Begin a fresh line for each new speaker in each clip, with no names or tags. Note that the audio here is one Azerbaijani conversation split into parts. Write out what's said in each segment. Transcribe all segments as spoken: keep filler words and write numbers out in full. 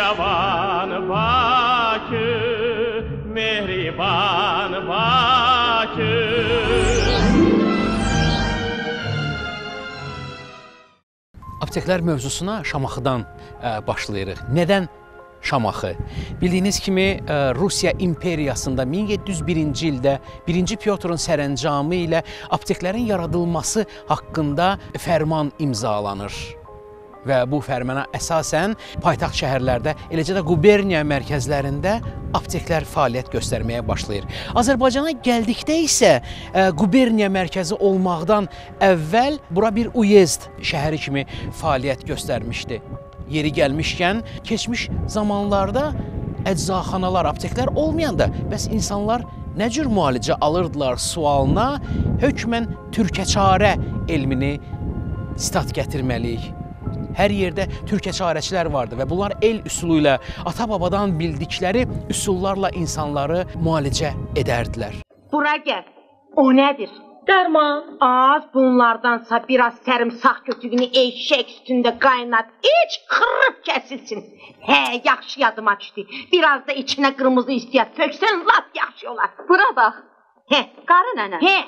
cavan Bakı, mehriban Bakı.
Apteklər mövzusuna Şamaxıdan ə, başlayırıq. Nədən Şamaxı? Bildiyiniz kimi ə, Rusiya imperiyasında min yeddi yüz birinci ildə birinci Pyotrun sərəncamı ilə apteklərin yaradılması haqqında fərman imzalanır. Və bu fərmana əsasən paytaxt şəhərlərdə, eləcə də quberniya mərkəzlərində apteklər fəaliyyət göstərməyə başlayır. Azərbaycana gəldikdə isə ə, quberniya mərkəzi olmaqdan əvvəl bura bir uyezd şəhəri kimi fəaliyyət göstərmişdi. Yeri gəlmişkən, keçmiş zamanlarda əczaxanalar, apteklər olmayanda bəs insanlar nə cür müalicə alırdılar sualına hökmən türkəçarə elmini stat gətirməliyik. Hər yerdə türkəçarəçilər vardı və bunlar el üsulu ilə, ata-babadan bildikləri üsullarla insanları müalicə edərdilər.
Bura gəl, o nədir?
Dərman.
Az bunlardansa biraz sərımsaq kötüyünü eşək sütündə qaynat, iç, xırıb kəsilsin. Hə, yaxşı yadıma düşdü. Biraz da içinə qırmızı istəyət töksən, lap yaxşı olar.
Bura bax.
Hə.
Qarı nənə.
Hə.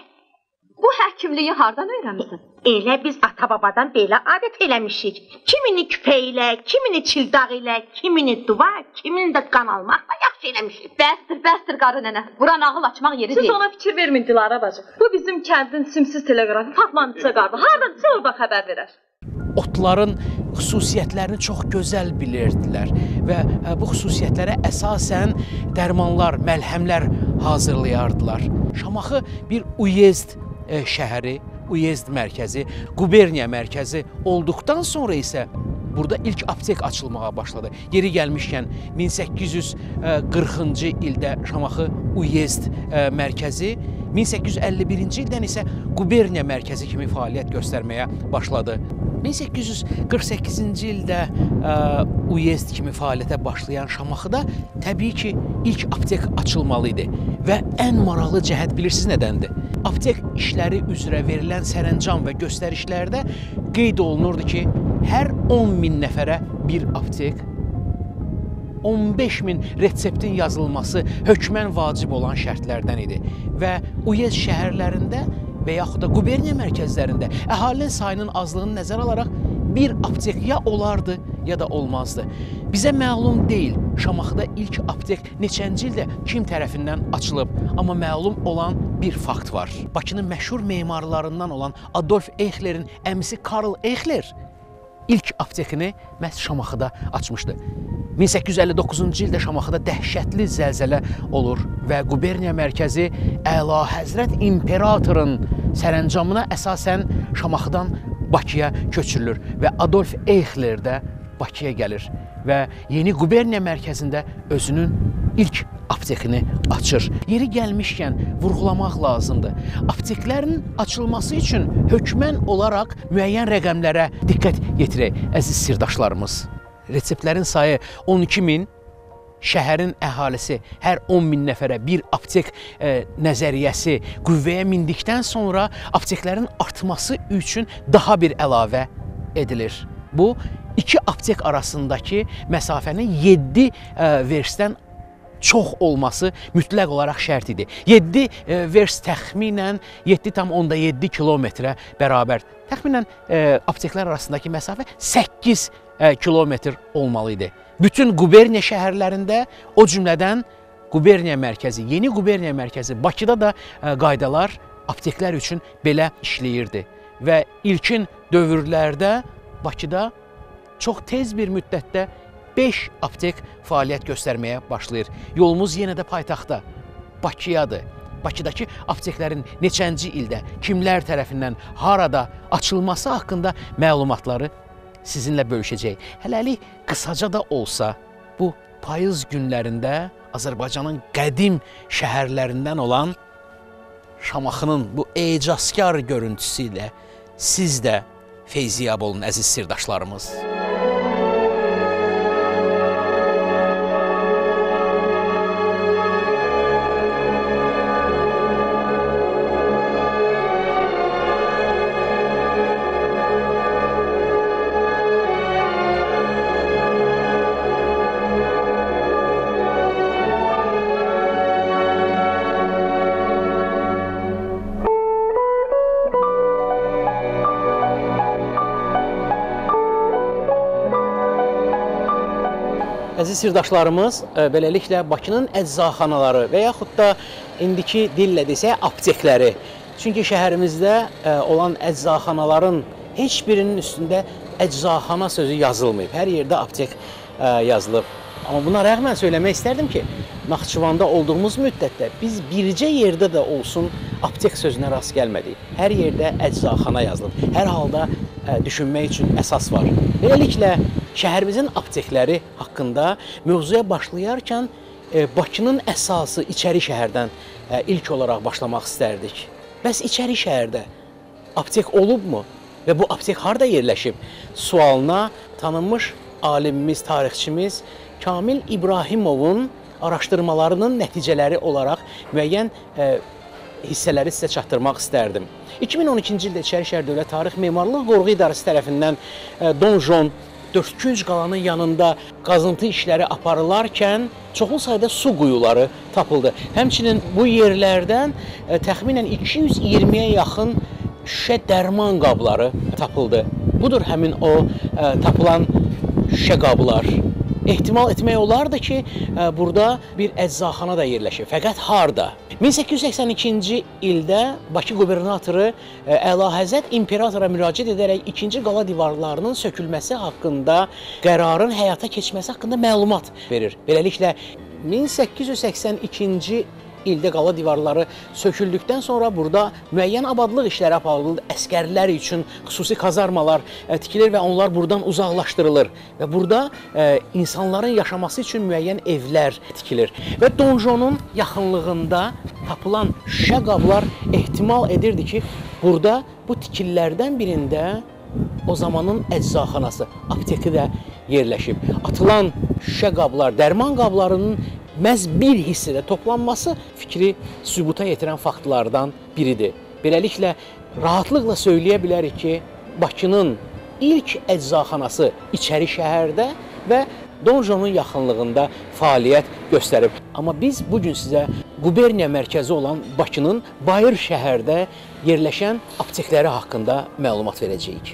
Bu həkimliyi hardan öyrənmisən?
Elə biz ata-babadan belə adət eləmişik. Kimini küpə ilə, kimini çildaq ilə, kimini duva, kimini də qan almaqla yaxşı eləmişik.
Bəsdir, bəsdir qarı nənə. Bura nağıl açmaq yeri
Siz
deyil.
Siz ona fikir vermin Dilara bacı. Bu bizim kəndin simsiz teleqrafı Fatmanıca qarı. Hardansa orada xəbər verər.
Otların xüsusiyyətlərini çox gözəl bilirdilər və bu xüsusiyyətlərə əsasən dərmanlar, məlhəmlər hazırlayardılar. Şamaxı bir uyezd şəhəri, uyezd mərkəzi, quberniya mərkəzi olduqdan sonra isə burada ilk aptek açılmağa başladı. Yeri gəlmişkən min səkkiz yüz qırxıncı ildə Şamaxı uyezd mərkəzi, min səkkiz yüz əlli birinci ildən isə quberniya mərkəzi kimi fəaliyyət göstərməyə başladı. min səkkiz yüz qırx səkkizinci ildə ə, uyezd kimi fəaliyyətə başlayan Şamaxıda təbii ki, ilk aptek açılmalı idi. Və ən maraqlı cəhət bilirsiniz nədəndir? Aptek işləri üzrə verilən sərəncam və göstərişlərdə qeyd olunurdu ki, hər on min nəfərə bir aptek, on beş min reseptin yazılması hökmən vacib olan şərtlərdən idi. Və uyezd şəhərlərində və yaxud da quberniya mərkəzlərində əhalinin sayının azlığını nəzərə alaraq bir aptek ya olardı, ya da olmazdı. Bizə məlum deyil, Şamaxıda ilk aptek neçənci ildə kim tərəfindən açılıb, amma məlum olan bir fakt var. Bakının məşhur memarlarından olan Adolf Eichlerin əmisi Karl Eichler ilk aptekini məhz Şamaxıda açmışdı. min səkkiz yüz əlli doqquzuncu ildə Şamaxıda dəhşətli zəlzələ olur və quberniya mərkəzi Əlahəzrət İmperatorun sərəncamına əsasən Şamaxıdan Bakıya köçürülür və Adolf Eichler də Bakıya gəlir və yeni quberniya mərkəzində özünün ilk aptekini açır. Yeri gəlmişkən vurğulamaq lazımdır. Apteklərin açılması üçün hökmən olaraq müəyyən rəqəmlərə diqqət yetirək, əziz sirdaşlarımız. Reseptlərin sayı on iki min, şəhərin əhalisi hər on min nəfərə bir aptek e, nəzəriyyəsi qüvvəyə mindikdən sonra apteklərin artması üçün daha bir əlavə edilir. Bu, iki aptek arasındakı məsafənin yeddi e, versdən çox olması mütləq olaraq şərt idi. yeddi e, vers təxminən yeddi tam onda yeddi kilometrə bərabər. Təxminən e, apteklər arasındakı məsafə səkkiz e, kilometr olmalı idi. Bütün quberniya şəhərlərində, o cümlədən quberniya mərkəzi, yeni quberniya mərkəzi Bakıda da e, qaydalar apteklər üçün belə işləyirdi. Və ilkin dövrlərdə Bakıda çox tez bir müddətdə beş aptek fəaliyyət göstərməyə başlayır. Yolumuz yenə də paytaxtda, Bakıyadır. Bakıdakı apteklərin neçənci ildə, kimlər tərəfindən, harada açılması haqqında məlumatları sizinlə bölüşəcək. Hələlik qısaca da olsa, bu payız günlərində Azərbaycanın qədim şəhərlərindən olan Şamaxının bu ecazkar görüntüsü ilə siz də feyziyab olun, əziz sirdaşlarımız. Əziz sirdaşlarımız, beləliklə Bakının əczaxanaları və yaxud da indiki dillə desək aptekləri. Çünki şəhərimizdə olan əczaxanaların heç birinin üstündə əczaxana sözü yazılmayıb. Hər yerdə aptek yazılıb. Amma buna rəğmən söyləmək istərdim ki, Naxçıvanda olduğumuz müddətdə biz bircə yerdə də olsun aptek sözünə rast gəlmədik. Hər yerdə əczaxana yazılıb. Hər halda düşünmək üçün əsas var. Beləliklə, şəhərimizin aptekləri haqqında mövzuya başlayarkən Bakının əsası içəri şəhərdən ilk olaraq başlamaq istərdik. Bəs içəri şəhərdə aptek olubmu və bu aptek harada yerləşib? Sualına tanınmış alimimiz, tarixçimiz Kamil İbrahimovun araşdırmalarının nəticələri olaraq müəyyən hissələri sizə çatdırmaq istərdim. iki min on ikinci ildə İçərişəhər Dövlət Tarix Memarlıq Qorğu İdarəsi tərəfindən Donjon Dördkünc qalanın yanında qazıntı işləri aparılarkən çoxlu sayda su quyuları tapıldı. Həmçinin bu yerlərdən təxminən iki yüz iyirmiyə yaxın şüşə dərman qabları tapıldı. Budur həmin o tapılan şüşə qablar. Ehtimal etmək olardı ki, burada bir əczaxana da yerləşir. Fəqət harda? min səkkiz yüz səksən ikinci ildə Bakı qubernatoru Əlahəzrət İmperatora müraciət edərək ikinci qala divarlarının sökülməsi haqqında, qərarın həyata keçməsi haqqında məlumat verir. Beləliklə, min səkkiz yüz səksən ikinci ildə qala divarları söküldükdən sonra burada müəyyən abadlıq işləri aparılır. Əskərlər üçün xüsusi kazarmalar tikilir və onlar buradan uzaqlaşdırılır. Və burada e, insanların yaşaması üçün müəyyən evlər tikilir. Və donjonun yaxınlığında tapılan şüşə qablar ehtimal edirdi ki, burada bu tikillərdən birində o zamanın əczaxanası, apteki də yerləşib. Atılan şüşə qablar, dərman qablarının məhz bir hissədə toplanması fikri sübuta yetirən faktlardan biridir. Beləliklə, rahatlıqla söyləyə bilərik ki, Bakının ilk əczaxanası içəri şəhərdə və donjonun yaxınlığında fəaliyyət göstərib. Amma biz bugün sizə quberniya mərkəzi olan Bakının Bayır şəhərdə yerləşən aptekləri haqqında məlumat verəcəyik.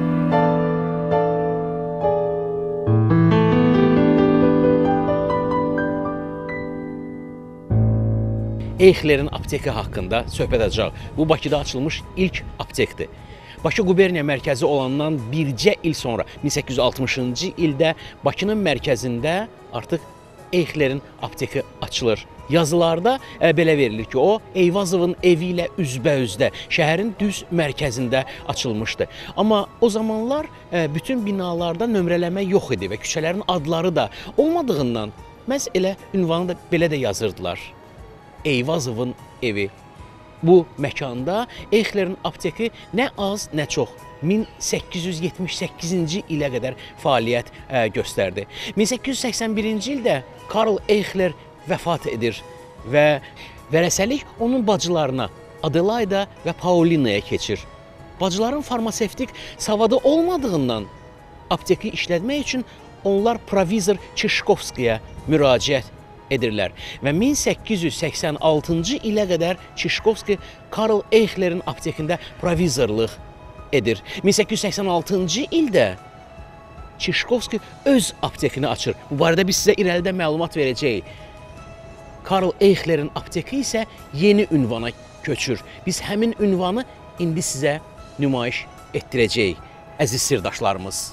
Eyxlerin apteki haqqında söhbət edəcək. Bu Bakıda açılmış ilk aptekdir. Bakı quberniya mərkəzi olandan bircə il sonra min səkkiz yüz altmışıncı ildə Bakının mərkəzində artıq Eyxlerin apteki açılır. Yazılarda ə, belə verilir ki, o Eyvazovun evi ilə üzbəüzdə şəhərin düz mərkəzində açılmışdı. Amma o zamanlar ə, bütün binalarda nömrələmə yox idi və küçələrin adları da olmadığından məhz elə ünvanı da belə də yazırdılar. Eyvazovun evi. Bu məkanda Eyxlerin apteki nə az, nə çox min səkkiz yüz yetmiş səkkizinci ilə qədər fəaliyyət ə, göstərdi. min səkkiz yüz səksən birinci ildə Karl Eyxler vəfat edir və vərəsəlik onun bacılarına Adelaida və Paulinaya keçir. Bacıların farmasevtik savadı olmadığından apteki işlətmək üçün onlar provizor Çişkovskiyə müraciət edirlər. Və min səkkiz yüz səksən altıncı ilə qədər Çişkovski Karl Eyxlerin aptekində provizorluq edir. min səkkiz yüz səksən altıncı ildə Çişkovski öz aptekini açır. Bu barədə biz sizə irəlidə məlumat verəcəyik. Karl Eyxlerin apteki isə yeni ünvana köçür. Biz həmin ünvanı indi sizə nümayiş etdirəcəyik, əziz sirdaşlarımız.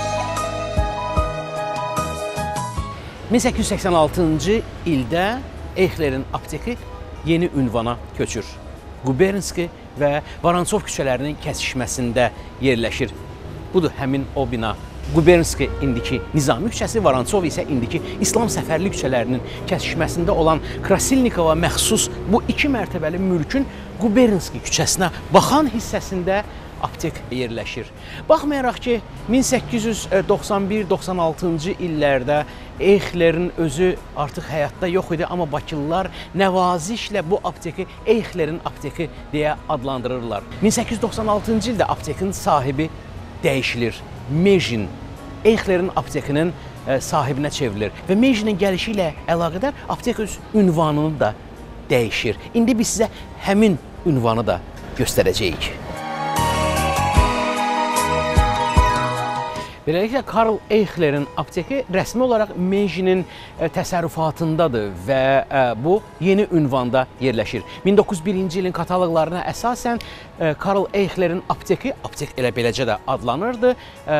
min səkkiz yüz səksən altıncı ildə Eyxlerin apteki yeni ünvana köçür. Gubernski və Vorontsov küçələrinin kəsişməsində yerləşir. Budur həmin o bina. Gubernski indiki Nizami küçəsi, Vorontsov isə indiki İslam Səfərli küçələrinin kəsişməsində olan Krasilnikova məxsus bu iki mərtəbəli mülkün Gubernski küçəsinə baxan hissəsində aptek yerləşir. Baxmayaraq ki, min səkkiz yüz doxsan bir doxsan altıncı illərdə Eyxlerin özü artıq həyatda yox idi, amma bakılılar nəvazişlə bu apteki Eyxlerin apteki deyə adlandırırlar. min səkkiz yüz doxsan altıncı ildə aptekin sahibi dəyişilir. Mejin Eyxlerin aptekinin sahibinə çevrilir və Mejinin gəlişi ilə əlaqədar aptek öz ünvanını da dəyişir. İndi biz sizə həmin ünvanı da göstərəcəyik. Beləliklə, Karl Eichlerin apteki rəsmi olaraq Meijinin təsərrüfatındadır və bu yeni ünvanda yerləşir. min doqquz yüz birinci ilin kataloqlarına əsasən Karl Eichlerin apteki, aptek elə beləcə də adlanırdı,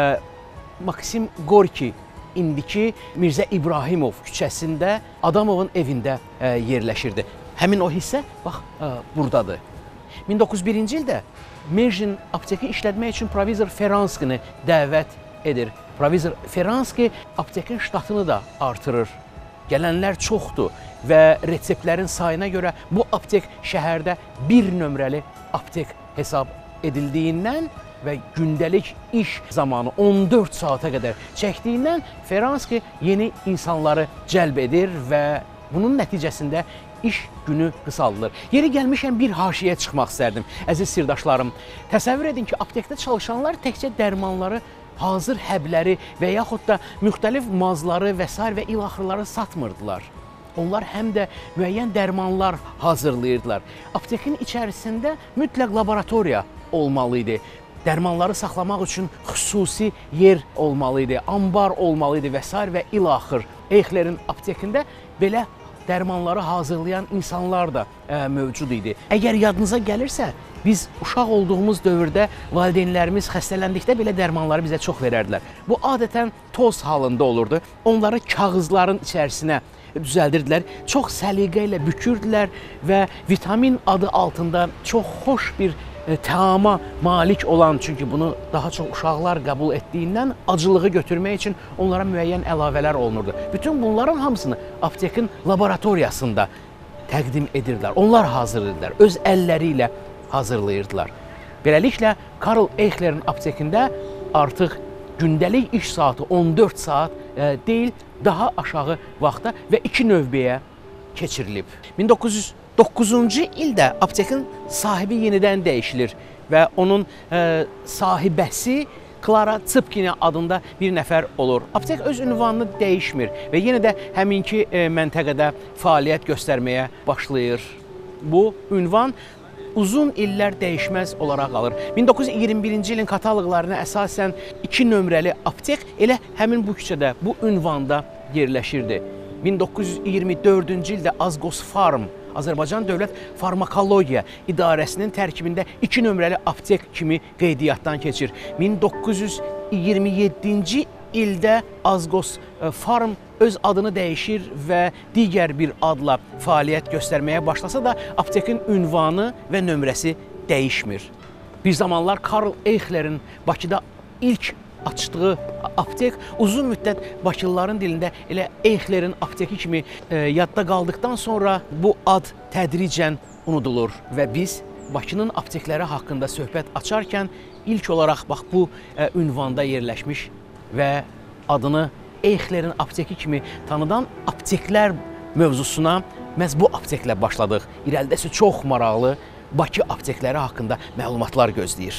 Maksim Gorki indiki Mirzə İbrahimov küçəsində Adamovun evində yerləşirdi. Həmin o hissə, bax, buradadır. min doqquz yüz birinci ildə Meijin apteki işlətmək üçün provizor Feranskini dəvət edir. Provizor Feranski aptekin ştatını da artırır. Gələnlər çoxdur və reseptlərin sayına görə bu aptek şəhərdə bir nömrəli aptek hesab edildiyindən və gündəlik iş zamanı on dörd saata qədər çəkdiyindən Feranski yeni insanları cəlb edir və bunun nəticəsində iş günü qısaldılır. Yeri gəlmişəm bir haşiyə çıxmaq istərdim. Əziz sirdaşlarım, təsəvvür edin ki, aptekdə çalışanlar təkcə dərmanları, hazır həbləri və yaxud da müxtəlif mazları və s. və ilaxırları satmırdılar. Onlar həm də müəyyən dərmanlar hazırlayırdılar. Aptekin içərisində mütləq laboratoriya olmalıydı. Dərmanları saxlamaq üçün xüsusi yer olmalıydı, ambar olmalıydı və s. və ilaxır. Eichlerin aptekində belə dərmanları hazırlayan insanlar da ə, mövcud idi. Əgər yadınıza gəlirsə, biz uşaq olduğumuz dövrdə valideynlərimiz xəstələndikdə belə dərmanları bizə çox verərdilər. Bu adətən toz halında olurdu. Onları kağızların içərisinə düzəldirdilər, çox səliqə ilə bükürdülər və vitamin adı altında çox xoş bir təama malik olan, çünki bunu daha çox uşaqlar qəbul etdiyindən acılığı götürmək üçün onlara müəyyən əlavələr olunurdu. Bütün bunların hamısını aptekin laboratoriyasında təqdim edirdilər. Onlar hazırlayırdılar, öz əlləri ilə hazırlayırdılar. Beləliklə, Karl Eichlerin aptekində artıq gündəlik iş saatı on dörd saat e, deyil, daha aşağı vaxtda və iki növbəyə keçirilib. min doqquz yüz doqquzuncu ildə aptekin sahibi yenidən dəyişilir və onun e, sahibəsi Klara Tsipkina adında bir nəfər olur. Aptek öz ünvanını dəyişmir və yenə də həminki e, məntəqədə fəaliyyət göstərməyə başlayır. Bu ünvan uzun illər dəyişməz olaraq qalır. min doqquz yüz iyirmi birinci ilin kataloqlarına əsasən iki nömrəli aptek elə həmin bu küçədə, bu ünvanda yerləşirdi. min doqquz yüz iyirmi dördüncü ildə Azgosfarm, Azərbaycan Dövlət Farmakologiya İdarəsinin tərkibində iki nömrəli aptek kimi qeydiyyatdan keçir. min doqquz yüz iyirmi yeddinci ildə Azgosfarm öz adını dəyişir və digər bir adla fəaliyyət göstərməyə başlasa da aptekin ünvanı və nömrəsi dəyişmir. Bir zamanlar Karl Eichlerin Bakıda ilk açdığı aptek uzun müddət Bakılıların dilində elə Eichlerin apteki kimi e, yadda qaldıqdan sonra bu ad tədricən unudulur və biz Bakının aptekləri haqqında söhbət açarkən ilk olaraq bax bu e, ünvanda yerləşmiş və adını Eichlerin apteki kimi tanıdan apteklər mövzusuna məhz bu apteklə başladıq. İrəlidəsi çox maraqlı Bakı aptekləri haqqında məlumatlar gözləyir.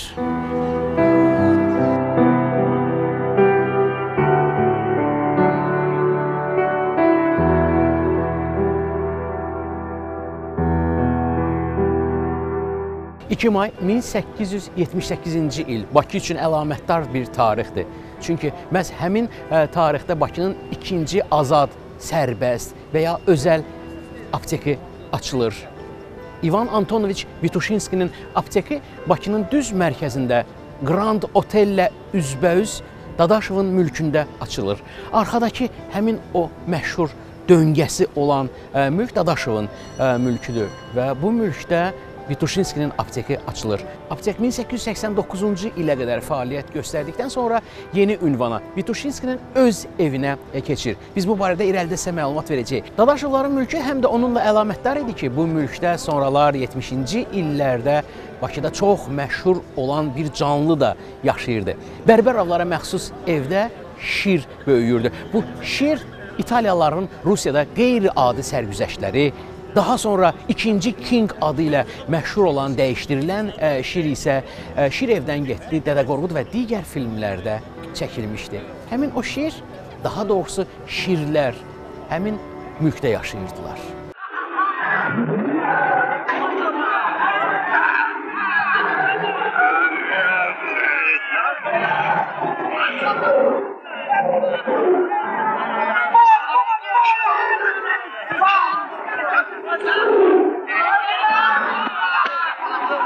iki may min səkkiz yüz yetmiş səkkizinci il Bakı üçün əlamətdar bir tarixdir. Çünki məhz həmin ə, tarixdə Bakının ikinci azad, sərbəst və ya özəl apteki açılır. İvan Antonoviç Vituşinskinin apteki Bakının düz mərkəzində Grand Otellə üzbəüz Dadaşovun mülkündə açılır. Arxadakı həmin o məşhur döngəsi olan ə, mülk Dadaşovun ə, mülküdür və bu mülkdə Vituşinskinin apteki açılır. Aptek min səkkiz yüz səksən doqquzuncu ilə qədər fəaliyyət göstərdikdən sonra yeni ünvana Vituşinskinin öz evinə keçir. Biz bu barədə irəlidə sizə məlumat verəcəyik. Dadaşovların mülkü həm də onunla əlamətdar idi ki, bu mülkdə sonralar yetmişinci illərdə Bakıda çox məşhur olan bir canlı da yaşayırdı. Bərbərovlara məxsus evdə şir böyüyürdü. Bu şir İtaliyalıların Rusiyada qeyri-adi sərgüzəştləri, daha sonra ikinci King adı ilə məşhur olan, dəyişdirilən ə, şir isə ə, Şir evdən getdi, Dədə Qorqud və digər filmlərdə çəkilmişdi. Həmin o şir, daha doğrusu şirlər həmin mülkdə yaşayırdılar.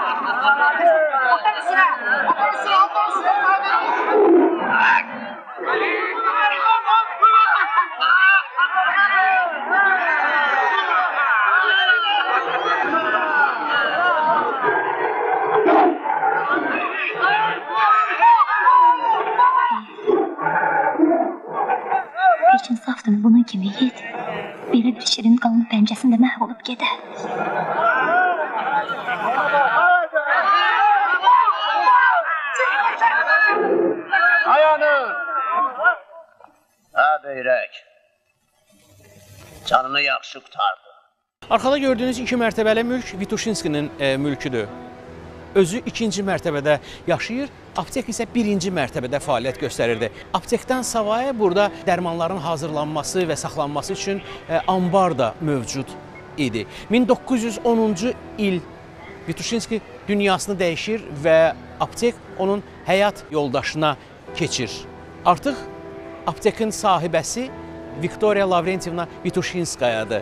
Pekin saftını bunun kimi yed. Belə bir şirin qanlı pəncəsində məhv olub gedər.
Dayanın! Ha beyrək. Canını yaxşı qutardı.
Arkada gördüyünüz iki mərtəbəli mülk Vituşinskinin e, mülküdür. Özü ikinci mərtəbədə yaşayır, aptek isə birinci mərtəbədə fəaliyyət göstərirdi. Aptekdən savayı burada dərmanların hazırlanması və saxlanması üçün e, ambar da mövcud idi. min doqquz yüz onuncu il Vituşinski dünyasını dəyişir və aptek onun həyat yoldaşına keçir. Artıq aptekin sahibəsi Viktoriya Lavrentyevna Vituşinskayadır.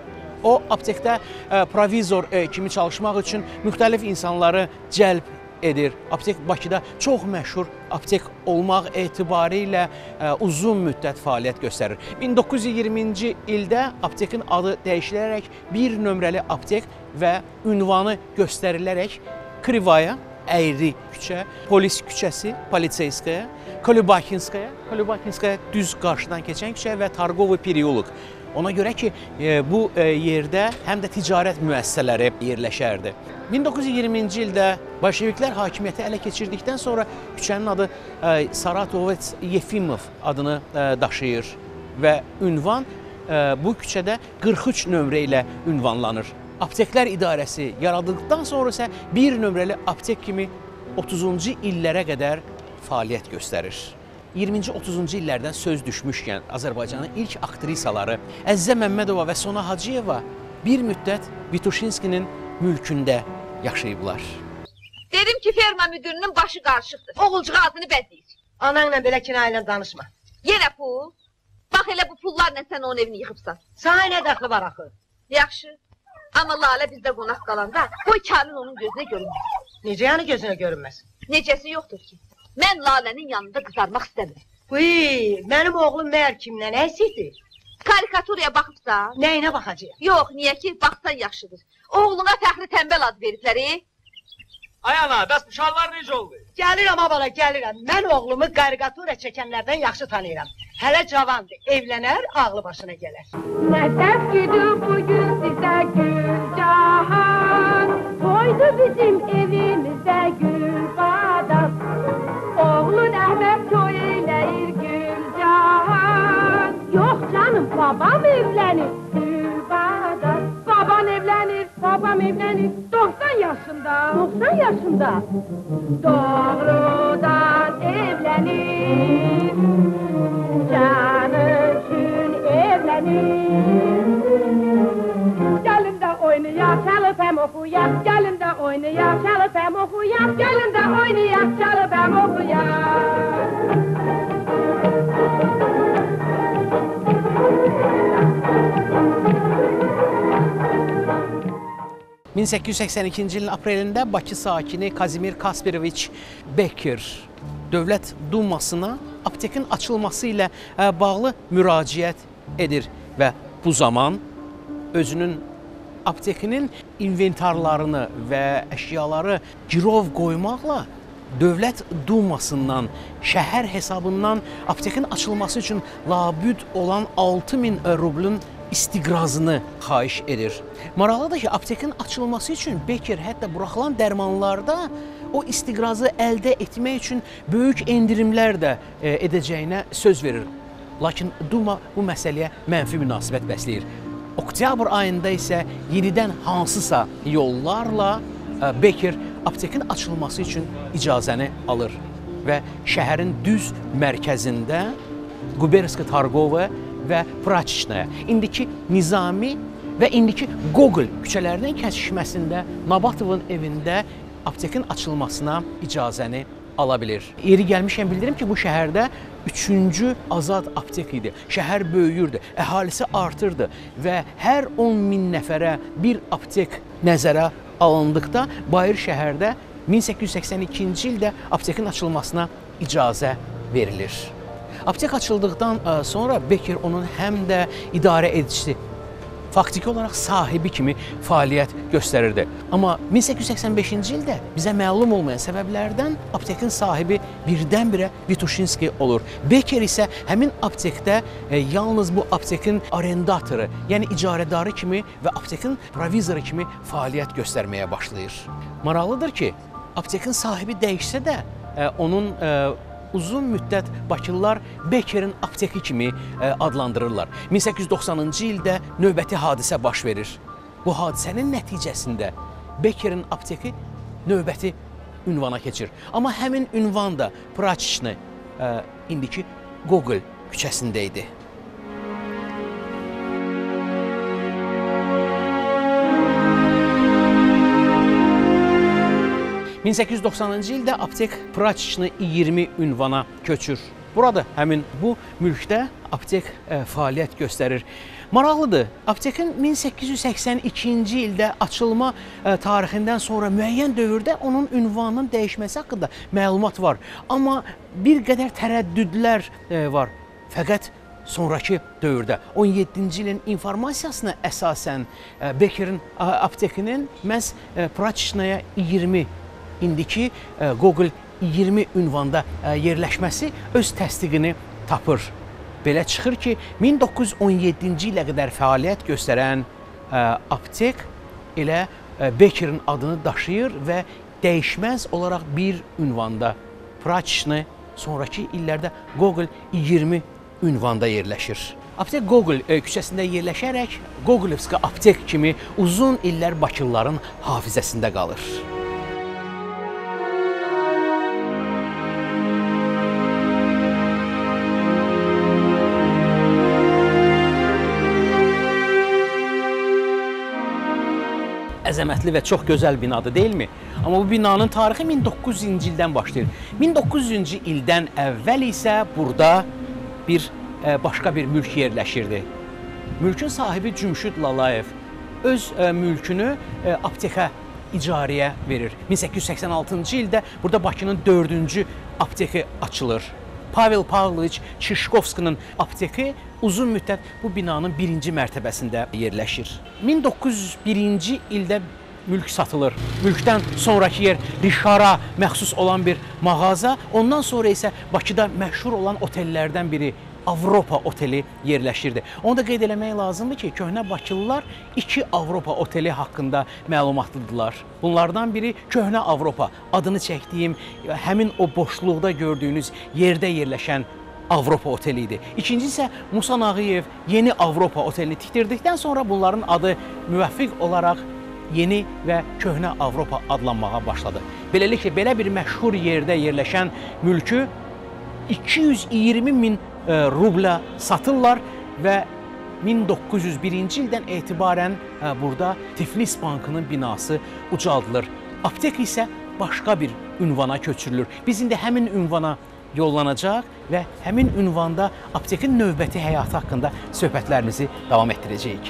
O, aptekdə e, provizor e, kimi çalışmaq üçün müxtəlif insanları cəlb edir. Aptek Bakıda çox məşhur aptek olmaq etibarı ilə e, uzun müddət fəaliyyət göstərir. min doqquz yüz iyirminci ildə aptekin adı dəyişilərək bir nömrəli aptek və ünvanı göstərilərək Krivaya, əyri küçə, polis küçəsi, Politseyskaya, Kolubakinskaya, Kolubakinskaya düz qarşıdan keçən küçə və Targovo Periyoluk. Ona görə ki, bu yerdə həm də ticarət müəssisələri yerləşərdi. min doqquz yüz iyirminci ildə Bolşeviklər hakimiyyəti ələ keçirdikdən sonra küçənin adı Saratovets Yefimov adını daşıyır və ünvan bu küçədə qırx üç nömrə ilə ünvanlanır. Apteklər idarəsi yaradıldıqdan sonra isə bir nömrəli aptek kimi otuzuncu illərə qədər fəaliyyət göstərir. iyirminci otuzuncu illərdən söz düşmüşkən Azərbaycanın ilk aktrisaları Əzizə Məmmədova və Sona Hacıyeva bir müddət Vituşinskinin mülkündə yaşayıblar.
Dedim ki, ferma müdürünün başı qarışıqdır. Oğulcuğa adını bəzəyir.
Ananla belə kinayla danışma.
Yenə pul. Bax elə bu pullarla sən onun evini yıxıbsan.
Sana nə dəxli var axı?
Yaxşı. Amma Lalə bizdə qonaq qalanda qoy Kamil onun gözünə görünməz.
Necə yəni gözünə görünməz?
Necəsi yoxdur ki. Mən Lalənin yanında qızarmaq istəmirəm.
Uy, mənim oğlum məyər kimdən əsidir?
Karikaturaya baxıbsan?
Nəyinə baxacaq?
Yox, niyə ki, baxsan yaxşıdır. Oğluna fəxri tənbəl ad veriblər, e?
Ay ana, bəs bu şalvar necə oldu?
Gəlirəm abala, gəlirəm. Mən oğlumu karikatura çəkənlərdən yaxşı tanıyıram. Hələ cavandır, evlənər, ağlı başına gələr.
Nə təfkidir bugün sizə Gülcahan, toydu bizim evimizdə Gülbadan. Oğlun Əhməd toy eləyir Gülcahan. Yox canım, babam evlənir Gülbadan. Baban evlənir, babam evlənir doxsan yaşında. doxsan yaşında. Doğrudan evlənir, can üçün evlənir. Gəlin də oynayaq, çalıb həm oxuyaq. Gəlin də oynayaq, çalıb həm oxuyaq. Gəlin də oynayaq, çalıb həm oxuyaq.
min səkkiz yüz səksən ikinci ilin aprelində Bakı sakini Kazimir Kasperoviç Beker Dövlət Dumasına aptekin açılması ilə bağlı müraciət edir və bu zaman özünün aptekinin inventarlarını və əşyaları girov qoymaqla Dövlət Dumasından, şəhər hesabından aptekin açılması üçün labüd olan altı min rublun istiqrazını xahiş edir. Maraqlıdır ki, aptekin açılması üçün Beker hətta buraxılan dərmanlarda o istiqrazı əldə etmək üçün böyük endirimlər də edəcəyinə söz verir. Lakin Duma bu məsələyə mənfi münasibət bəsləyir. Oktyabr ayında isə yenidən hansısa yollarla Beker aptekin açılması üçün icazəni alır və şəhərin düz mərkəzində Guberski Targova və Praçişnaya, indiki Nizami və indiki Gogol küçələrinin kəsişməsində Nabatovun evində aptekin açılmasına icazəni ala bilir. Yeri gəlmişkən bildirim ki, bu şəhərdə üçüncü azad aptek idi. Şəhər böyüyürdü, əhalisi artırdı və hər on min nəfərə bir aptek nəzərə alındıqda Bayır şəhərdə min səkkiz yüz səksən ikinci ildə aptekin açılmasına icazə verilir. Aptek açıldıqdan sonra Beker onun həm də idarə edicisi, faktiki olaraq sahibi kimi fəaliyyət göstərirdi. Amma min səkkiz yüz səksən beşinci ildə bizə məlum olmayan səbəblərdən aptekin sahibi birdən-birə Vituşinski olur. Beker isə həmin aptekdə e, yalnız bu aptekin arendatoru, yəni icarədarı kimi və aptekin provizoru kimi fəaliyyət göstərməyə başlayır. Maraqlıdır ki, aptekin sahibi dəyişsə də e, onun e, uzun müddət Bakılılar Bekerin apteki kimi adlandırırlar. min səkkiz yüz doxsanıncı ildə növbəti hadisə baş verir. Bu hadisənin nəticəsində Bekerin apteki növbəti ünvana keçir. Amma həmin ünvan da Praçişni, indiki Gogol küçəsində idi. min səkkiz yüz doxsanıncı ildə aptek Praçişni iyirmi ünvana köçür. Burada həmin bu mülkdə aptek e, fəaliyyət göstərir. Maraqlıdır, aptekin min səkkiz yüz səksən ikinci ildə açılma e, tarixindən sonra müəyyən dövrdə onun ünvanının dəyişməsi haqqında məlumat var. Amma bir qədər tərəddüdlər e, var. Fəqət sonraki dövrdə on yeddinci ilin informasiyasına əsasən e, Bekerin aptekinin məhz e, Praçişnaya iyirmi indiki Gogol iyirmi ünvanda yerləşməsi öz təsdiqini tapır. Belə çıxır ki, min doqquz yüz on yeddinci ilə qədər fəaliyyət göstərən aptek elə Bekerin adını daşıyır və dəyişməz olaraq bir ünvanda Praçişni, sonraki illərdə Gogol iyirmi ünvanda yerləşir. Aptek Gogol küçəsində yerləşərək Gogolevski aptek kimi uzun illər Bakılıların hafizəsində qalır. Əzəmətli və çox gözəl binadır, deyilmi? Amma bu binanın tarixi min doqquz yüzüncü ildən başlayır. min doqquz yüzüncü ildən əvvəl isə burada bir başqa bir mülk yerləşirdi. Mülkün sahibi Cümşüd Lalayev öz mülkünü aptekə icarəyə verir. min səkkiz yüz səksən altıncı ildə burada Bakının dördüncü apteki açılır. Pavel Pavloviç Çişkovskinin apteki uzun müddət bu binanın birinci mərtəbəsində yerləşir. min doqquz yüz birinci ildə mülk satılır. Mülkdən sonraki yer Rişara məxsus olan bir mağaza, ondan sonra isə Bakıda məşhur olan otellərdən biri Avropa oteli yerləşirdi. Onu da qeyd eləmək lazımdır ki, köhnə Bakılılar iki Avropa oteli haqqında məlumatlıdırlar. Bunlardan biri köhnə Avropa, adını çəkdiyim, həmin o boşluqda gördüyünüz yerdə yerləşən Avropa oteli idi. İkinci isə Musa Nağıyev yeni Avropa otelini tikdirdikdən sonra bunların adı müvəffiq olaraq yeni və köhnə Avropa adlanmağa başladı. Beləliklə, belə bir məşhur yerdə yerləşən mülkü iki yüz iyirmi min rubla satırlar və min doqquz yüz birinci ildən etibarən burada Tiflis Bankının binası ucaldılır. Aptek isə başqa bir ünvana köçürülür. Biz indi həmin ünvana yollanacaq və həmin ünvanda aptekin növbəti həyatı haqqında söhbətlərimizi davam etdirəcəyik.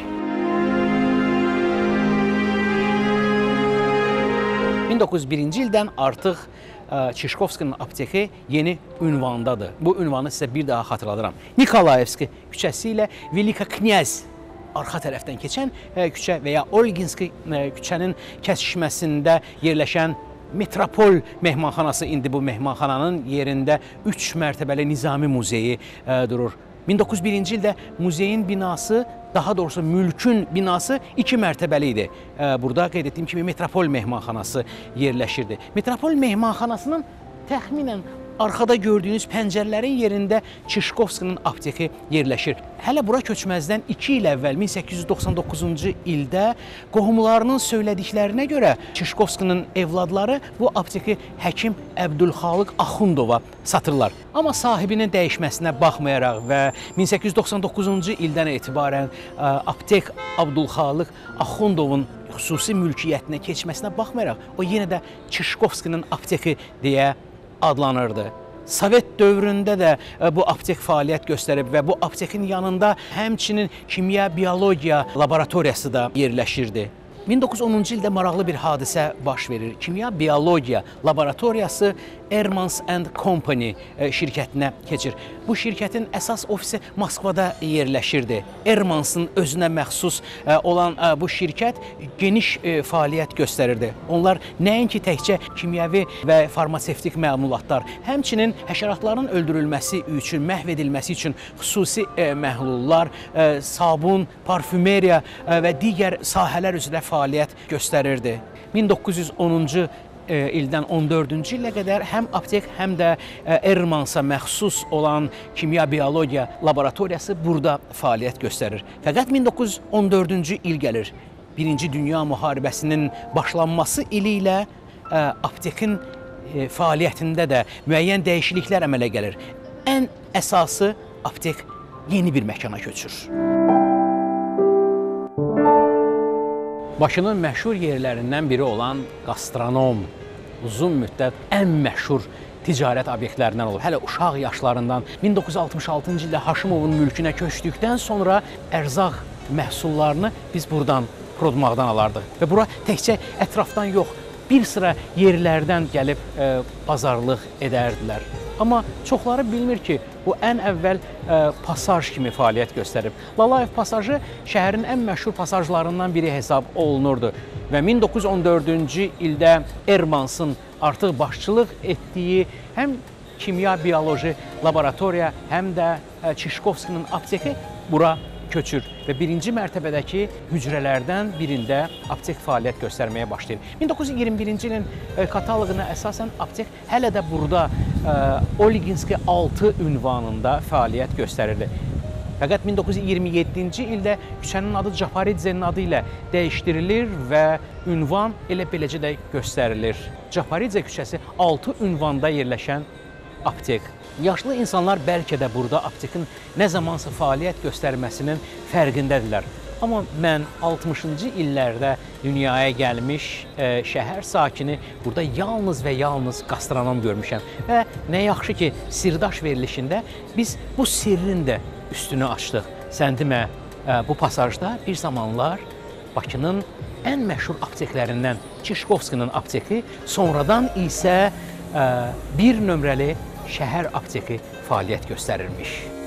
min doqquz yüz birinci ildən artıq Çişkovskinin apteki yeni ünvandadır. Bu ünvanı sizə bir daha xatırladıram. Nikolayevski küçəsi ilə Velika Knyaz arxa tərəfdən keçən küçə və ya Olginski küçənin kəsişməsində yerləşən Metropol mehmanxanası, indi bu mehmanxananın yerində üç mərtəbəli Nizami muzeyi durur. min doqquz yüz birinci ildə muzeyin binası, daha doğrusu mülkün binası iki mərtəbəli idi. Burada qeyd etdiyim kimi Metropol mehmanxanası yerləşirdi. Metropol mehmanxanasının təxminən arxada gördüyünüz pəncərələrin yerində Çişkovskinin apteki yerləşir. Hələ bura köçməzdən iki il əvvəl min səkkiz yüz doxsan doqquzuncu ildə qohumlarının söylədiklərinə görə Çişkovskinin evladları bu apteki həkim Əbdülxalıq Axundova satırlar. Amma sahibinin dəyişməsinə baxmayaraq və min səkkiz yüz doxsan doqquzuncu ildən etibarən aptek Əbdülxalıq Axundovun xüsusi mülkiyyətinə keçməsinə baxmayaraq o yenə də Çişkovskinin apteki deyə adlanırdı. Sovet dövründə də bu aptek fəaliyyət göstərib və bu aptekin yanında həmçinin kimya, biologiya laboratoriyası da yerləşirdi. min doqquz yüz onuncu ildə maraqlı bir hadisə baş verir. Kimya biologiya laboratoriyası Ermans and Company şirkətinə keçir. Bu şirkətin əsas ofisi Moskvada yerləşirdi. Ermansın özünə məxsus olan bu şirkət geniş fəaliyyət göstərirdi. Onlar nəinki təkcə kimyəvi və farmasevtik məmulatlar, həmçinin həşəratların öldürülməsi üçün, məhv edilməsi üçün xüsusi məhlullar, sabun, parfümeriya və digər sahələr üzrə fəaliyyət göstərirdi. min doqquz yüz onuncu ildən on dördüncü ilə qədər həm aptek, həm də Ermansa məxsus olan kimya biologiya laboratoriyası burada fəaliyyət göstərir. Fəqət min doqquz yüz on dördüncü il gəlir. Birinci Dünya müharibəsinin başlanması ili ilə aptekin fəaliyyətində də müəyyən dəyişikliklər əmələ gəlir. Ən əsası aptek yeni bir məkana köçür. Bakının məşhur yerlərindən biri olan Qastronom uzun müddət ən məşhur ticarət obyektlərindən olub. Hələ uşaq yaşlarından min doqquz yüz altmış altıncı ildə Haşimovun mülkünə köçdükdən sonra ərzaq məhsullarını biz buradan, Prodmağdan alardıq. Və bura təkcə ətrafdan yox, bir sıra yerlərdən gəlib e, bazarlıq edərdilər. Amma çoxları bilmir ki, bu ən əvvəl e, pasaj kimi fəaliyyət göstərib. Lalayev pasajı şəhərin ən məşhur pasajlarından biri hesab olunurdu. Və min doqquz yüz on dördüncü ildə Ermansın artıq başçılıq etdiyi həm kimya bioloji laboratoriya, həm də e, Çişkovskinin apteki bura köçür və birinci mərtəbədəki hücrələrdən birində aptek fəaliyyət göstərməyə başlayır. min doqquz yüz iyirmi birinci ilin kataloquna əsasən aptek hələ də burada Olginski altı ünvanında fəaliyyət göstərirdi. Fəqət min doqquz yüz iyirmi yeddinci ildə küçənin adı Caparidzenin adı ilə dəyişdirilir və ünvan elə beləcə də göstərilir. Caparidze küçəsi altı ünvanda yerləşən aptek. Yaşlı insanlar bəlkə də burada aptekin nə zamansa fəaliyyət göstərməsinin fərqindədirlər. Amma mən altmışıncı illərdə dünyaya gəlmiş e, şəhər sakini burada yalnız və yalnız qastronom görmüşəm. Və nə yaxşı ki, sirdaş verilişində biz bu sirrin də üstünü açdıq. Sən demə, e, bu pasajda bir zamanlar Bakının ən məşhur apteklərindən Çişkovskinin apteki, sonradan isə e, bir nömrəli şəhər apteki fəaliyyət göstərirmiş.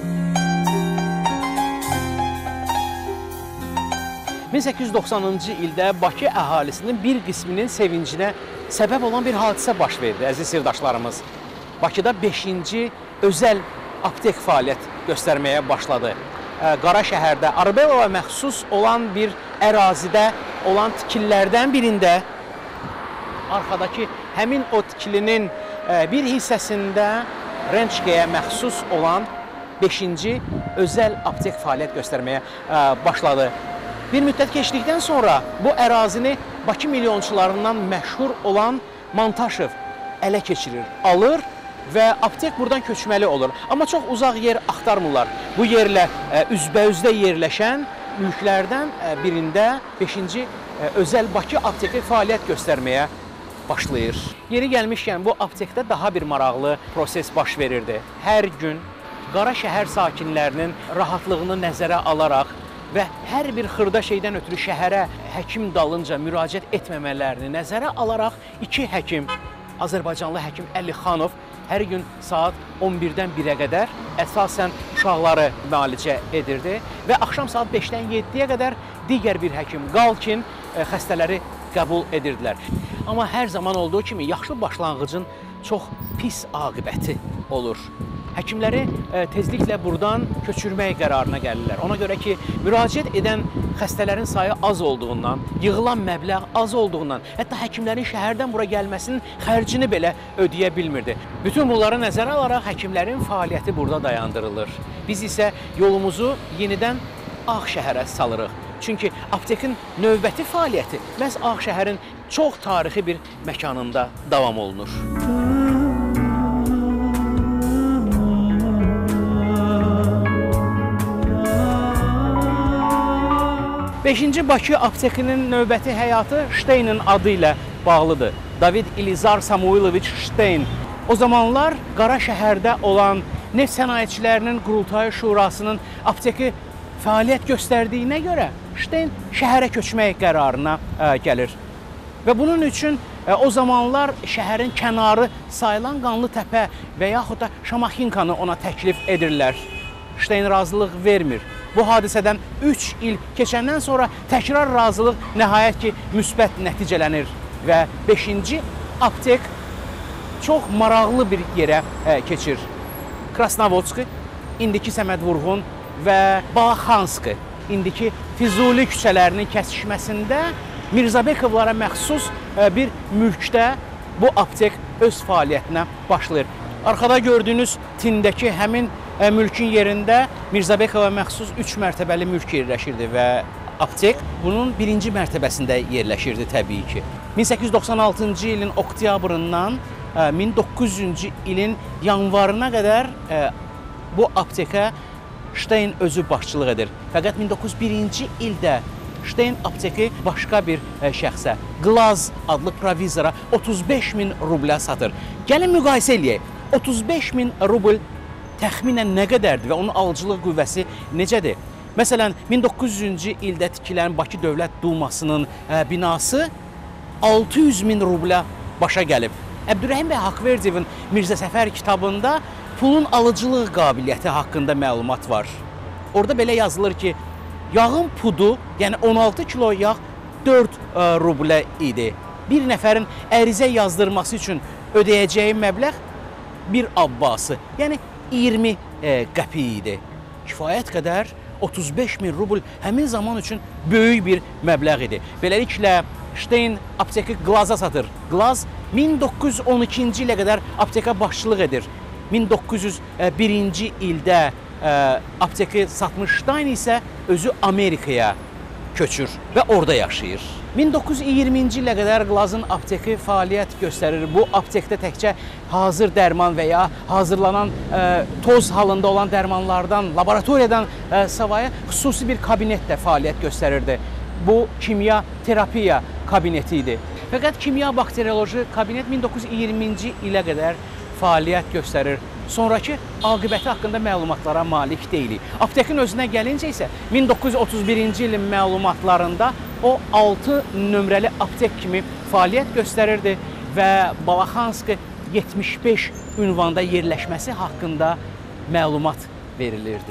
min səkkiz yüz doxsanıncı ildə Bakı əhalisinin bir qisminin sevincinə səbəb olan bir hadisə baş verdi, əziz sirdaşlarımız. Bakıda beşinci özəl aptek fəaliyyət göstərməyə başladı. Qara şəhərdə, Arbelova məxsus olan bir ərazidə olan tikililərdən birində arxadakı həmin o tikilinin bir hissəsində Rençkeyə məxsus olan beşinci özəl aptek fəaliyyət göstərməyə başladı. Bir müddət keçdikdən sonra bu ərazini Bakı milyonçularından məşhur olan Montaşev ələ keçirir, alır və aptek buradan köçməli olur. Amma çox uzaq yer axtarmırlar. Bu yerlə üzbəüzdə yerləşən mülklərdən birində beşinci özəl Bakı apteki fəaliyyət göstərməyə başlayır. Yeri gəlmişkən bu aptekdə daha bir maraqlı proses baş verirdi. Hər gün qara şəhər sakinlərinin rahatlığını nəzərə alaraq və hər bir xırda şeydən ötürü şəhərə həkim dalınca müraciət etməmələrini nəzərə alaraq iki həkim, Azərbaycanlı həkim Əli Xanov hər gün saat on birdən birə qədər əsasən uşaqları müalicə edirdi və axşam saat beşdən yeddiyə qədər digər bir həkim Qalkin xəstələri qəbul edirdilər. Amma hər zaman olduğu kimi yaxşı başlanğıcın çox pis aqibəti olur. Həkimləri tezliklə buradan köçürmək qərarına gəlirlər. Ona görə ki, müraciət edən xəstələrin sayı az olduğundan, yığılan məbləğ az olduğundan, hətta həkimlərin şəhərdən bura gəlməsinin xərcini belə ödəyə bilmirdi. Bütün bunları nəzərə alaraq həkimlərin fəaliyyəti burada dayandırılır. Biz isə yolumuzu yenidən Ağşəhərə salırıq. Çünki aptekin növbəti fəaliyyəti məhz Ağşəhərin çox tarixi bir məkanında davam olunur. beşinci Bakı aptekinin növbəti həyatı Şteynin adı ilə bağlıdır. David İlizar Samuiloviç Şteyn. O zamanlar qara şəhərdə olan neft sənayeçilərinin Qurultayı Şurasının apteki fəaliyyət göstərdiyinə görə Şteyn şəhərə köçmək qərarına ə, gəlir. Və bunun üçün ə, o zamanlar şəhərin kənarı sayılan Qanlıtəpə və yaxud da Şamaxinkanı ona təklif edirlər. Şteyn razılıq vermir. Bu hadisədən üç il keçəndən sonra təkrar razılıq nəhayət ki, müsbət nəticələnir və beşinci aptek çox maraqlı bir yerə ə, keçir. Krasnovodski, indiki Səməd Vurğun və Balaxanski, indiki Füzuli küçələrinin kəsişməsində Mirzabekovlara məxsus bir mülkdə bu aptek öz fəaliyyətinə başlayır. Arkada gördüyünüz tindəki həmin mülkün yerində Mirzabekova məxsus üç mərtəbəli mülk yerləşirdi və aptek bunun birinci mərtəbəsində yerləşirdi təbii ki. min səkkiz yüz doxsan altıncı ilin oktyabrından min doqquz yüzüncü ilin yanvarına qədər bu aptekə Şteyn özü başçılıq edir. Fəqət min doqquz yüz birinci ildə Şteyn apteki başqa bir şəxsə, Glaz adlı provizora otuz beş min rublə satır. Gəlin müqayisə eləyək. otuz beş min rubl təxminən nə qədərdir və onun alıcılıq qüvvəsi necədir? Məsələn, min doqquz yüzüncü ildə tikilən Bakı Dövlət Dumasının binası altı yüz min rublə başa gəlib. Əbdürrəhim bəy Haqverdiyevin Mirzə Səfər kitabında pulun alıcılıq qabiliyyəti haqqında məlumat var. Orada belə yazılır ki, yağın pudu, yəni on altı kilo yağ dörd rublə idi. Bir nəfərin ərizə yazdırması üçün ödəyəcəyi məbləğ bir abbası, yəni iyirmi qəpik idi. Kifayət qədər otuz beş min rubl həmin zaman üçün böyük bir məbləğ idi. Beləliklə, Şteyn apteki Glaza satır. Glaz min doqquz yüz on ikinci ilə qədər apteka başçılıq edir. min doqquz yüz birinci ildə apteki satmış Şteyn isə özü Amerikaya köçür və orada yaşayır. min doqquz yüz iyirminci ilə qədər Glazın apteki fəaliyyət göstərir. Bu aptekdə təkcə hazır dərman və ya hazırlanan ə, toz halında olan dərmanlardan, laboratoriyadan ə, savayı xüsusi bir kabinet də fəaliyyət göstərirdi. Bu kimya terapiya kabineti idi. Fəqət kimya bakterioloji kabinet min doqquz yüz iyirminci ilə qədər fəaliyyət göstərir. Sonrakı aqibəti haqqında məlumatlara malik deyilik. Aptekin özünə gəlincə isə min doqquz yüz otuz birinci ilin məlumatlarında o altı nömrəli aptek kimi fəaliyyət göstərirdi və Balaxanski yetmiş beş ünvanda yerləşməsi haqqında məlumat verilirdi.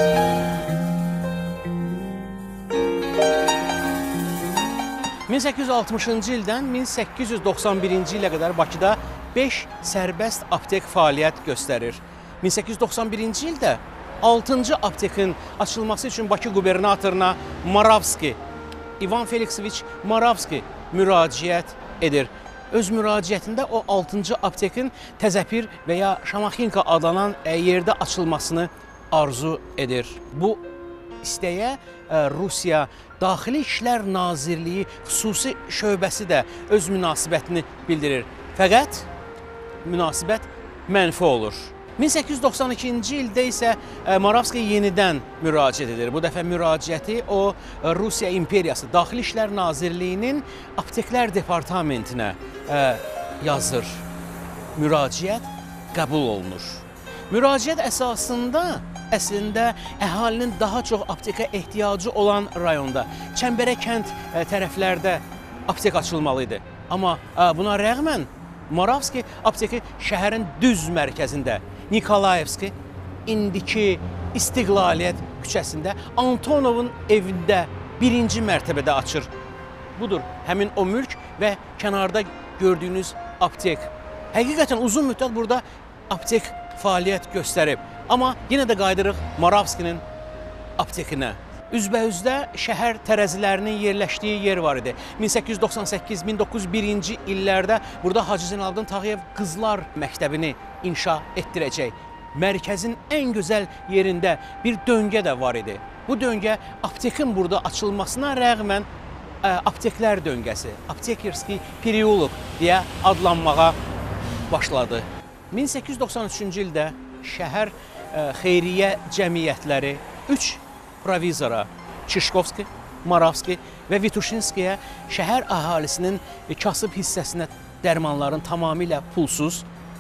min səkkiz yüz altmışıncı ildən min səkkiz yüz doxsan birinci ilə qədər Bakıda beş sərbəst aptek fəaliyyət göstərir. min səkkiz yüz doxsan birinci ildə altıncı aptekin açılması üçün Bakı qubernatoruna Moravski, İvan Felixoviç Moravski müraciət edir. Öz müraciətində o altıncı aptekin Təzəpir və ya Şamaxinka adlanan yerdə açılmasını arzu edir. Bu istəyə Rusiya Daxili İşlər Nazirliyi xüsusi şöbəsi də öz münasibətini bildirir. Fəqət münasibət mənfi olur. min səkkiz yüz doxsan ikinci ildə isə Moravski yenidən müraciət edir. Bu dəfə müraciəti o Rusiya İmperiyası Daxili İşlər Nazirliyinin Apteklər Departamentinə yazır. Müraciət qəbul olunur. Müraciət əsasında əslində əhalinin daha çox apteka ehtiyacı olan rayonda, Çəmbərə kənd tərəflərdə aptek açılmalıydı. Amma buna rəğmən Moravski apteki şəhərin düz mərkəzində, Nikolayevski, indiki İstiqlaliyyət küçəsində, Antonovun evində birinci mərtəbədə açır. Budur, həmin o mülk və kənarda gördüyünüz aptek. Həqiqətən uzun müddət burada aptek fəaliyyət göstərib. Amma yenə də qayıdırıq Moravskinin aptekinə. Üzbəyüzdə şəhər tərəzilərinin yerləşdiyi yer var idi. min səkkiz yüz doxsan səkkiz min doqquz yüz birinci illərdə burada Hacı Zeynalabdin Tağıyev Qızlar Məktəbini inşa etdirəcək. Mərkəzin ən gözəl yerində bir döngə də var idi. Bu döngə aptekin burada açılmasına rəğmən apteklər döngəsi, Aptekerski Periolog deyə adlanmağa başladı. min səkkiz yüz doxsan üçüncü ildə şəhər xeyriyyə cəmiyyətləri üç provizora, Çişkovski, Moravski və Vituşinskiyə şəhər əhalisinin kasıb hissəsinə dərmanların tamamilə pulsuz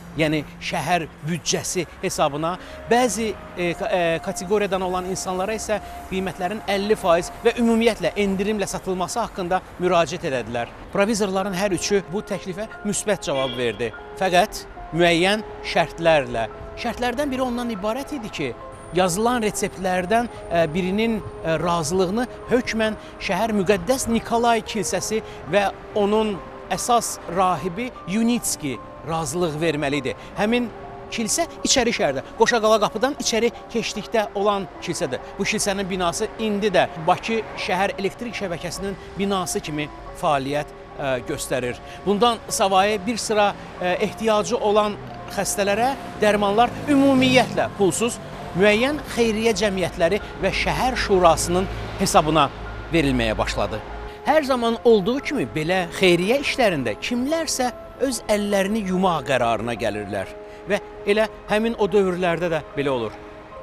yəni şəhər büdcəsi hesabına, bəzi e, e, kateqoriyadan olan insanlara isə qiymətlərin əlli faiz və ümumiyyətlə endirimlə satılması haqqında müraciət edədilər. Provizorların hər üçü bu təklifə müsbət cavab verdi. Fəqət müəyyən şərtlərlə. Şərtlərdən biri ondan ibarət idi ki, yazılan reseptlərdən birinin razılığını hökmən şəhər müqəddəs Nikolay kilsəsi və onun əsas rahibi Yunitski razılıq verməlidir. Həmin kilsə içəri şəhərdə, Qoşaqala qapıdan içəri keçdikdə olan kilsədir. Bu kilsənin binası indi də Bakı şəhər elektrik şəbəkəsinin binası kimi fəaliyyət ə, göstərir. Bundan savayı bir sıra ə, ehtiyacı olan xəstələrə dərmanlar ümumiyyətlə pulsuz müəyyən xeyriyyə cəmiyyətləri və şəhər şurasının hesabına verilməyə başladı. Hər zaman olduğu kimi belə xeyriyyə işlərində kimlərsə öz əllərini yumaq qərarına gəlirlər və elə həmin o dövrlərdə də belə olur.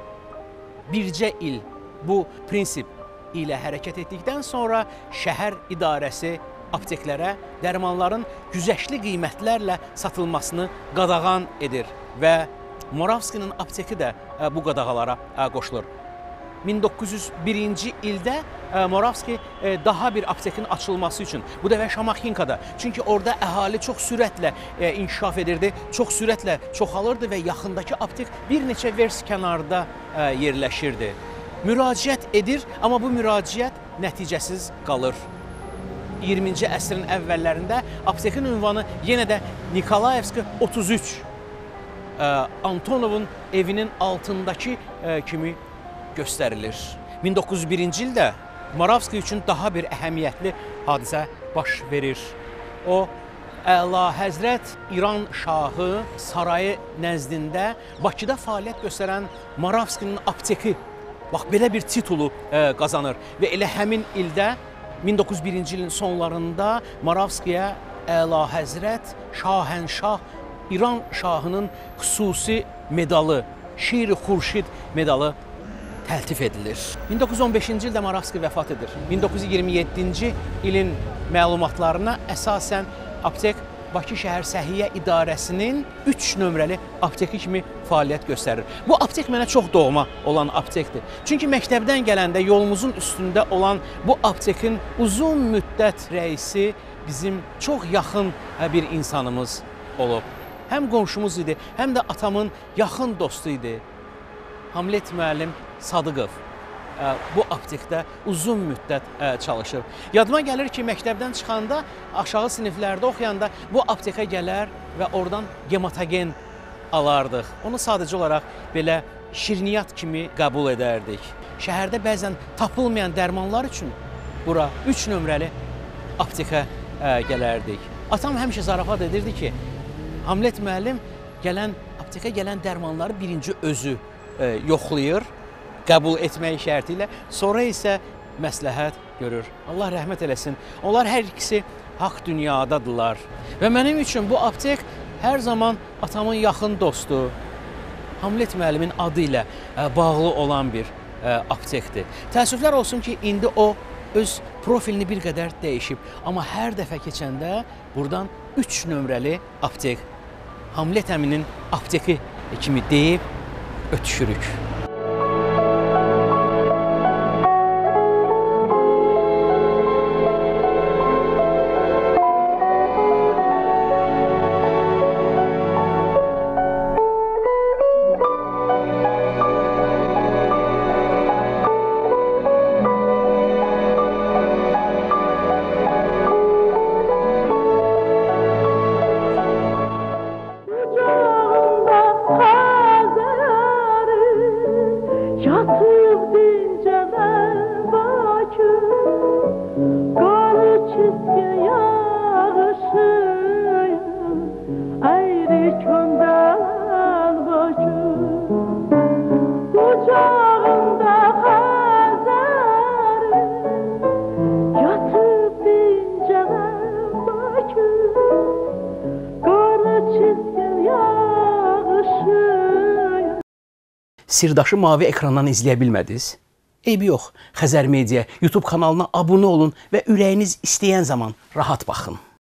Bircə il bu prinsip ilə hərəkət etdikdən sonra şəhər idarəsi apteklərə dərmanların güzəştli qiymətlərlə satılmasını qadağan edir və Moravskinin apteki də bu qadağalara qoşulur. min doqquz yüz birinci ildə Moravski daha bir aptekin açılması üçün, bu dəfə Şamaxinkada, çünki orada əhali çox sürətlə inkişaf edirdi, çox sürətlə çoxalırdı və yaxındakı aptek bir neçə vers kənarda yerləşirdi. Müraciət edir, amma bu müraciət nəticəsiz qalır. iyirminci əsrin əvvəllərində aptekin ünvanı yenə də Nikolayevski otuz üç Antonovun evinin altındakı kimi göstərilir. min doqquz yüz birinci ildə Moravski üçün daha bir əhəmiyyətli hadisə baş verir. O, Əla Həzrət İran Şahı sarayı nəzdində Bakıda fəaliyyət göstərən Moravskinin apteki, bax belə bir titulu e, qazanır və elə həmin ildə min doqquz yüz birinci ilin sonlarında Moravskiyə Əla Həzrət Şahənşah İran Şahının xüsusi medalı, Şir-i Xurşid medalı təltif edilir. min doqquz yüz on beşinci ildə Moravski vəfat edir. min doqquz yüz iyirmi yeddinci ilin məlumatlarına əsasən aptek Bakı şəhər səhiyyə idarəsinin üç nömrəli apteki kimi fəaliyyət göstərir. Bu aptek mənə çox doğma olan aptekdir. Çünki məktəbdən gələndə yolumuzun üstündə olan bu aptekin uzun müddət rəisi bizim çox yaxın bir insanımız olub. Həm qonşumuz idi, həm də atamın yaxın dostu idi. Hamlet müəllim Sadıqov bu aptekdə uzun müddət çalışır. Yadıma gəlir ki, məktəbdən çıxanda, aşağı siniflərdə oxuyanda bu aptekə gələr və oradan gematogen alardıq. Onu sadəcə olaraq belə şirniyyat kimi qəbul edərdik. Şəhərdə bəzən tapılmayan dərmanlar üçün bura üç nömrəli aptekə gələrdik. Atam həmişə zarafat edirdi ki, Hamlet müəllim gələn aptekə gələn dərmanları birinci özü yoxlayır, qəbul etmək şərti ilə, sonra isə məsləhət görür. Allah rəhmət eləsin. Onlar hər ikisi haqq dünyadadırlar. Və mənim üçün bu aptek hər zaman atamın yaxın dostu, Hamlet müəllimin adı ilə bağlı olan bir aptekdir. Təəssüflər olsun ki, indi o öz profilini bir qədər dəyişib. Amma hər dəfə keçəndə buradan üç nömrəli aptek, Hamlet əminin apteki kimi deyib ötüşürük. Sirdaşı mavi ekrandan izləyə bilmədiniz? Eybi yox, Xəzər Media YouTube kanalına abunə olun və ürəyiniz istəyən zaman rahat baxın.